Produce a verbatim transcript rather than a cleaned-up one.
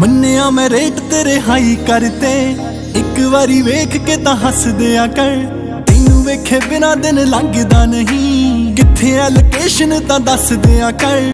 मन्निया मैं रेट तेरे हाई करते, एक बारी वेख के तां हस दिया कर। तैनू वेखे बिना दिन लंघदा नहीं, कित्थे आ लोकेशन तां दस दिया कर।